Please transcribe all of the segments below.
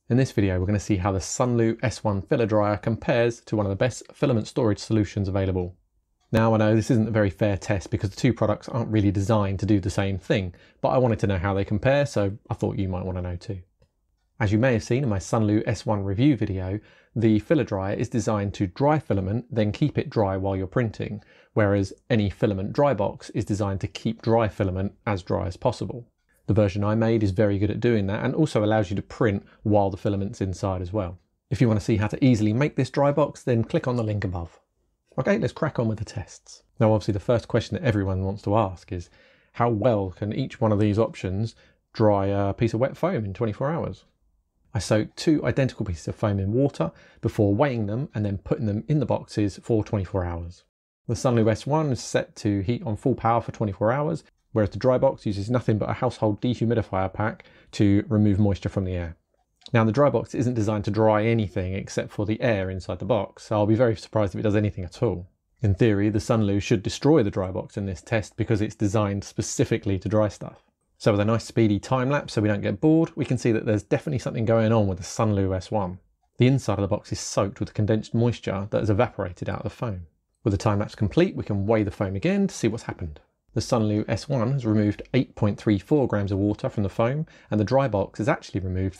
In this video, we're going to see how the Sunlu S1 filler dryer compares to one of the best filament storage solutions available. Now, I know this isn't a very fair test because the two products aren't really designed to do the same thing, but I wanted to know how they compare, so I thought you might want to know too. As you may have seen in my Sunlu S1 review video, the filler dryer is designed to dry filament, then keep it dry while you're printing, whereas any filament dry box is designed to keep dry filament as dry as possible. The version I made is very good at doing that and also allows you to print while the filament's inside as well. If you want to see how to easily make this dry box, then click on the link above. Okay, let's crack on with the tests. Now obviously the first question that everyone wants to ask is, how well can each one of these options dry a piece of wet foam in 24 hours? I soaked two identical pieces of foam in water before weighing them and then putting them in the boxes for 24 hours. The Sunlu S1 is set to heat on full power for 24 hours, whereas the dry box uses nothing but a household dehumidifier pack to remove moisture from the air. Now the dry box isn't designed to dry anything except for the air inside the box, so I'll be very surprised if it does anything at all. In theory, the Sunlu should destroy the dry box in this test because it's designed specifically to dry stuff. So with a nice speedy time lapse so we don't get bored, we can see that there's definitely something going on with the Sunlu S1. The inside of the box is soaked with condensed moisture that has evaporated out of the foam. With the time lapse complete, we can weigh the foam again to see what's happened. The Sunlu S1 has removed 8.34 grams of water from the foam, and the dry box has actually removed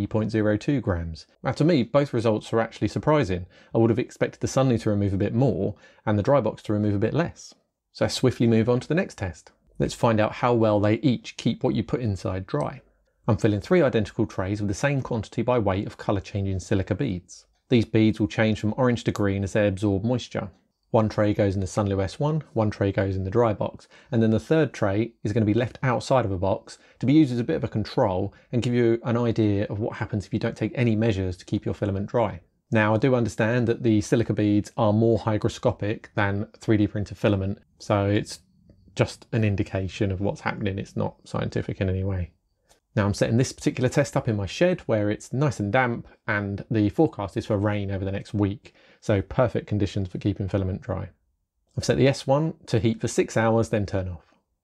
3.02 grams. Now to me, both results are actually surprising. I would have expected the Sunlu to remove a bit more, and the dry box to remove a bit less. So let's swiftly move on to the next test. Let's find out how well they each keep what you put inside dry. I'm filling 3 identical trays with the same quantity by weight of colour changing silica beads. These beads will change from orange to green as they absorb moisture. One tray goes in the Sunlu S1, one tray goes in the dry box, and then the third tray is going to be left outside of a box to be used as a bit of a control and give you an idea of what happens if you don't take any measures to keep your filament dry. Now I do understand that the silica beads are more hygroscopic than 3D printed filament, so it's just an indication of what's happening, it's not scientific in any way. Now I'm setting this particular test up in my shed where it's nice and damp and the forecast is for rain over the next week, so perfect conditions for keeping filament dry. I've set the S1 to heat for 6 hours, then turn off.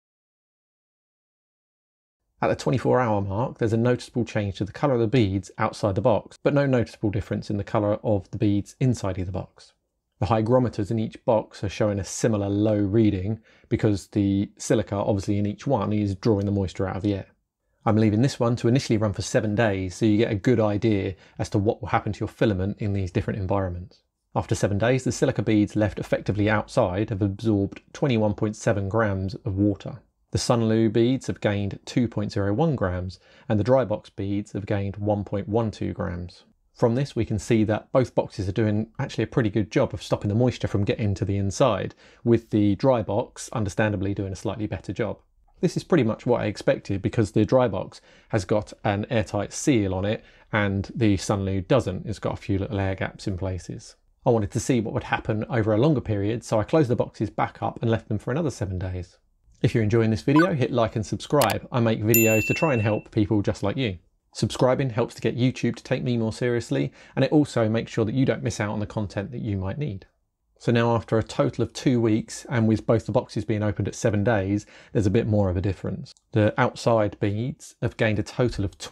At the 24-hour mark, there's a noticeable change to the colour of the beads outside the box, but no noticeable difference in the colour of the beads inside the box. The hygrometers in each box are showing a similar low reading because the silica obviously in each one is drawing the moisture out of the air. I'm leaving this one to initially run for 7 days so you get a good idea as to what will happen to your filament in these different environments. After 7 days, the silica beads left effectively outside have absorbed 21.7 grams of water. The Sunlu beads have gained 2.01 grams and the dry box beads have gained 1.12 grams. From this we can see that both boxes are doing actually a pretty good job of stopping the moisture from getting to the inside, with the dry box understandably doing a slightly better job. This is pretty much what I expected because the dry box has got an airtight seal on it and the Sunlu doesn't. It's got a few little air gaps in places. I wanted to see what would happen over a longer period, so I closed the boxes back up and left them for another 7 days. If you're enjoying this video, hit like and subscribe. I make videos to try and help people just like you. Subscribing helps to get YouTube to take me more seriously, and it also makes sure that you don't miss out on the content that you might need. So now after a total of 2 weeks, and with both the boxes being opened at 7 days, there's a bit more of a difference. The outside beads have gained a total of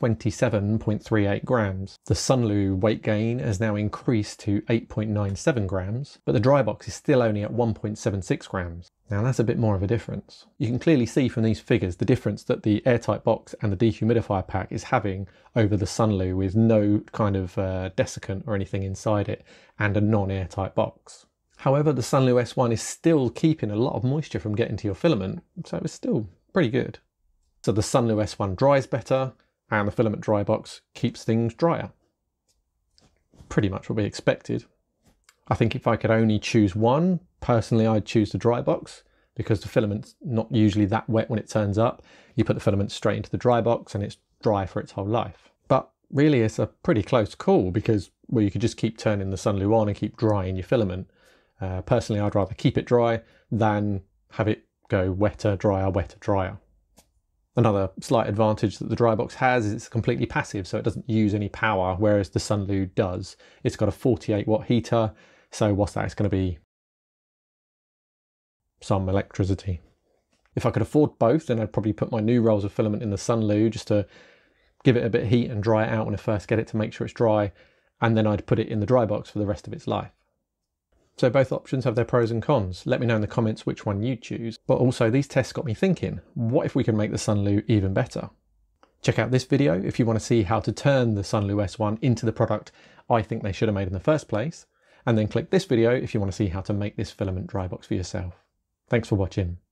27.38 grams. The Sunlu weight gain has now increased to 8.97 grams, but the dry box is still only at 1.76 grams. Now that's a bit more of a difference. You can clearly see from these figures the difference that the airtight box and the dehumidifier pack is having over the Sunlu with no kind of desiccant or anything inside it and a non-airtight box. However, the Sunlu S1 is still keeping a lot of moisture from getting to your filament, so it's still pretty good. So the Sunlu S1 dries better and the filament dry box keeps things drier. Pretty much what we expected. I think if I could only choose one, personally I'd choose the dry box because the filament's not usually that wet when it turns up. You put the filament straight into the dry box and it's dry for its whole life. But really it's a pretty close call because, well, you could just keep turning the Sunlu on and keep drying your filament. Personally, I'd rather keep it dry than have it go wetter, drier. Another slight advantage that the dry box has is it's completely passive, so it doesn't use any power, whereas the Sunlu does. It's got a 48 watt heater, so what's that? It's going to be some electricity. If I could afford both, then I'd probably put my new rolls of filament in the Sunlu just to give it a bit of heat and dry it out when I first get it to make sure it's dry, and then I'd put it in the dry box for the rest of its life. So both options have their pros and cons. Let me know in the comments which one you choose. But also these tests got me thinking, what if we could make the Sunlu even better? Check out this video if you want to see how to turn the Sunlu S1 into the product I think they should have made in the first place. And then click this video if you want to see how to make this filament dry box for yourself. Thanks for watching.